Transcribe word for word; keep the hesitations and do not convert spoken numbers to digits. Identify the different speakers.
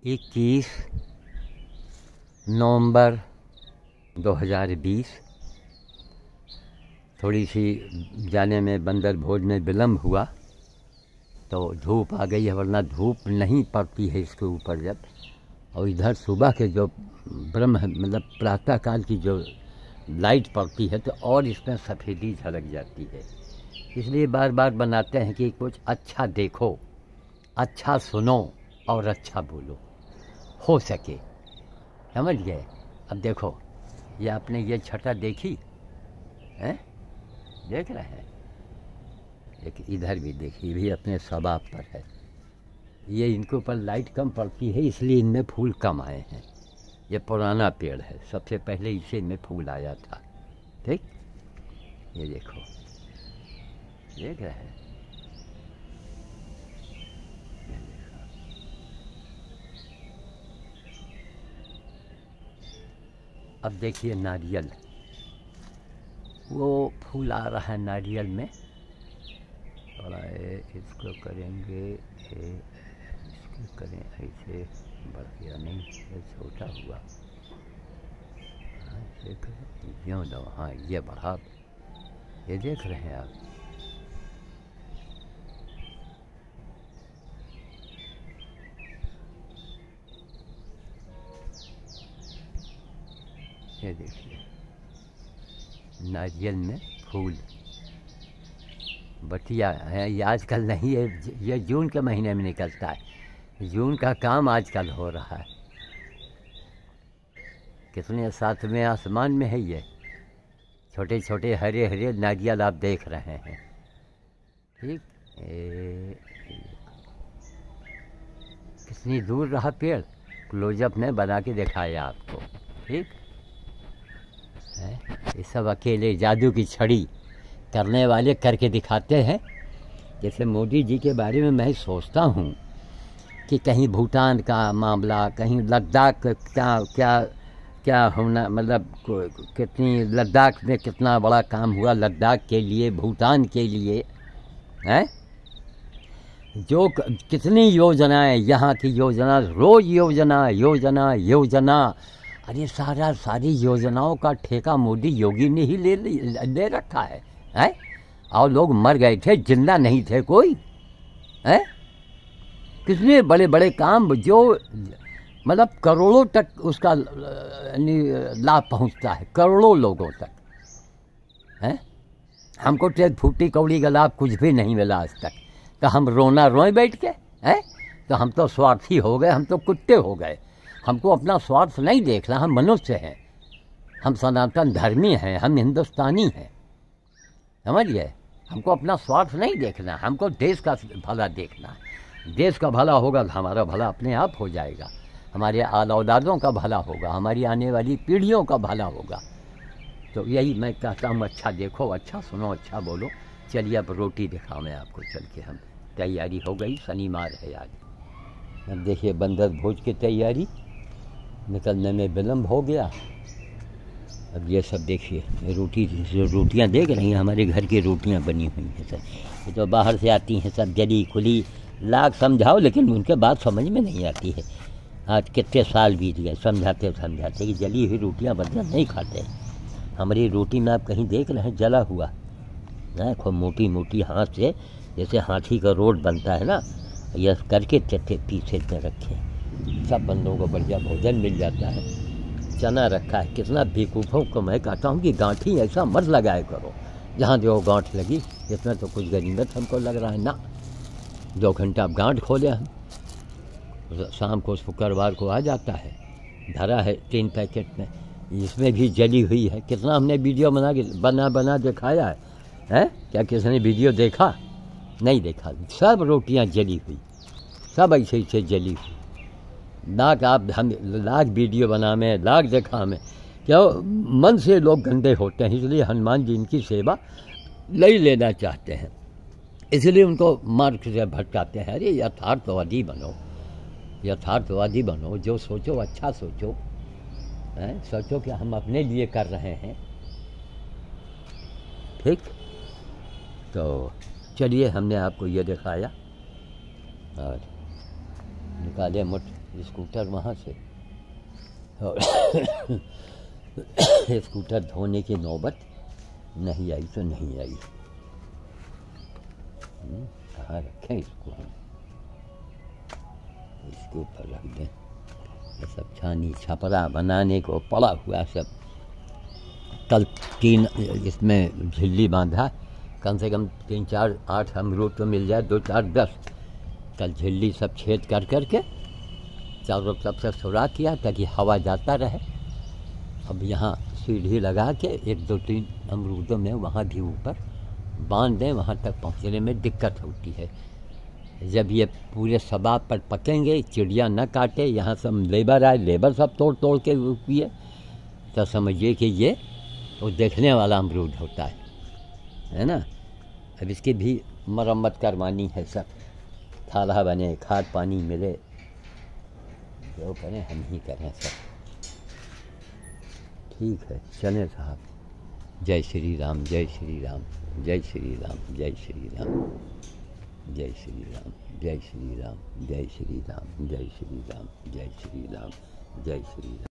Speaker 1: इक्कीस नवंबर दो हज़ार बीस। थोड़ी सी जाने में बंदर भोज में विलम्ब हुआ तो धूप आ गई है, वरना धूप नहीं पड़ती है इसके ऊपर जब। और इधर सुबह के जो ब्रह्म मतलब प्रातः काल की जो लाइट पड़ती है तो और इसमें सफ़ेदी झलक जाती है। इसलिए बार बार बनाते हैं कि कुछ अच्छा देखो, अच्छा सुनो और अच्छा बोलो, हो सके, समझ गए। अब देखो, ये आपने ये छटा देखी हैं, देख रहे हैं, एक इधर भी देखिए, भी अपने सबाब पर है। ये इनके ऊपर लाइट कम पड़ती है इसलिए इनमें फूल कम आए हैं। ये पुराना पेड़ है, सबसे पहले इसे में फूल आया था। ठीक, ये देखो, देख रहे हैं, ये देखो। अब देखिए नारियल, वो फूल आ रहा है नारियल में। थोड़ा इसको करेंगे, ए, इसको करें ऐसे, बढ़ गया नहीं, ये छोटा हुआ, हाँ ये करें, यूँ दो, हाँ ये बढ़ा। ये देख रहे हैं आप, ये देखिए नारियल में फूल। बटिया है ये आजकल नहीं है, ये जून के महीने में निकलता है। जून का काम आजकल हो रहा है। कितने सातवें आसमान में है ये, छोटे छोटे हरे हरे नारियल आप देख रहे हैं। ठीक, ए, कितनी दूर रहा पेड़, क्लोजअप ने बना के दिखाया आपको। ठीक है, ये सब अकेले जादू की छड़ी करने वाले करके दिखाते हैं। जैसे मोदी जी के बारे में मैं सोचता हूँ कि कहीं भूटान का मामला, कहीं लद्दाख क्या क्या क्या होना, मतलब कितनी लद्दाख में कितना बड़ा काम हुआ लद्दाख के लिए, भूटान के लिए हैं, जो कितनी योजनाएं, यहाँ की योजना, रोज योजना योजना योजना। अरे सारा सारी योजनाओं का ठेका मोदी योगी ने ही ले ले रखा है, हैं? और लोग मर गए थे, जिंदा नहीं थे कोई, हैं? कितने बड़े बड़े काम जो मतलब करोड़ों तक उसका लाभ पहुंचता है, करोड़ों लोगों तक, हैं? हमको तो फूटी कौड़ी का लाभ कुछ भी नहीं मिला आज तक, तो हम रोना रोए बैठ के, हैं? तो हम तो स्वार्थी हो गए, हम तो कुत्ते हो गए। हमको अपना स्वार्थ नहीं देखना, हम मनुष्य हैं, हम सनातन धर्मी हैं, हम हिंदुस्तानी हैं, समझ गए। हमको अपना स्वार्थ नहीं देखना, हमको देश का भला देखना है। देश का भला होगा तो हमारा भला अपने आप हो जाएगा, हमारे आल औलादों का भला होगा, हमारी आने वाली पीढ़ियों का भला होगा। तो यही मैं कहता हूँ, अच्छा देखो, अच्छा सुनो, अच्छा बोलो। चलिए अब रोटी दिखाओ मैं आपको, चल के हम, तैयारी हो गई, शनिवार है आज। अब देखिए बंदर भोज की तैयारी, निकलने में विलम्ब हो गया। अब ये सब देखिए रोटी, जो रोटियां देख रही हैं हमारे घर की रोटियां बनी हुई हैं सर, ये तो बाहर से आती हैं सब जली खुली, लाख समझाओ लेकिन उनके बात समझ में नहीं आती है। आज कितने साल बीत गए समझाते समझाते कि जली हुई रोटियां बंदर नहीं खाते। हमारी रोटी में आप कहीं देख रहे हैं जला हुआ, देखो मोटी मोटी हाथ से, जैसे हाथी का रोड बनता है ना, यह करके चट्टे पीछे में रखे, सब बंदों को बढ़िया भोजन मिल जाता है। चना रखा है, कितना बेवकूफ़ों को मैं कहता हूँ कि गांठी ऐसा मत लगाया करो, जहाँ जो गांठ लगी, इसमें तो कुछ गनीमत हमको लग रहा है ना। दो घंटा अब गांठ खोले हम, शाम को शुक्रवार को आ जाता है, धरा है तीन पैकेट में, इसमें भी जली हुई है। कितना हमने वीडियो बना के बना बना दिखाया है, हैं? क्या किसी ने वीडियो देखा? नहीं देखा। सब रोटियां जली हुई, सब ऐसे ऐसे जली हुई। लाख आप हम लाख वीडियो बना में, लाख देखा हमें, क्या मन से लोग गंदे होते हैं, इसलिए हनुमान जी इनकी सेवा नहीं लेना चाहते हैं, इसलिए उनको मार्ग से भटकाते हैं। अरे यथार्थवादी बनो, यथार्थवादी बनो, जो सोचो अच्छा सोचो, हैं? सोचो कि हम अपने लिए कर रहे हैं। ठीक, तो चलिए हमने आपको ये दिखाया और निकाले मुठ स्कूटर वहाँ से और स्कूटर धोने की नौबत नहीं आई तो नहीं आई। कहाँ रखें इसको हम, इसके ऊपर रख दें। ये सब छानी छपरा बनाने को पड़ा हुआ सब। कल तीन इसमें झिल्ली बांधा, कम से कम तीन चार आठ अमरूद तो मिल जाए, दो चार दस। कल झिल्ली सब छेद कर कर के चारों तरफ से सुराख किया ताकि हवा जाता रहे। अब यहाँ सीढ़ी लगा के एक दो तीन अमरूदों में वहाँ भी ऊपर बांध दें, वहाँ तक पहुँचने में दिक्कत होती है। जब ये पूरे सबाब पर पकेंगे, चिड़िया न काटे, यहाँ सब लेबर आए, लेबर सब तोड़ तोड़ के पिए, तो समझिए कि ये वो देखने वाला अमरूद होता है, है ना। अब इसकी भी मरम्मत करवानी है, सब थाला बने, खाद पानी मिले, जो करें हम ही करें सब। ठीक है, चलें साहब। जय श्री राम, जय श्री राम, जय श्री राम, जय श्री राम, जय श्री राम, जय श्री राम, जय श्री राम, जय श्री राम, जय श्री राम, जय श्री राम।